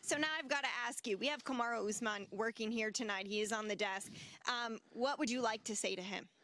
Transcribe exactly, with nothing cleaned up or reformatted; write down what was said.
So now I've got to ask you, we have Kamaru Usman working here tonight. He is on the desk. Um, what would you like to say to him?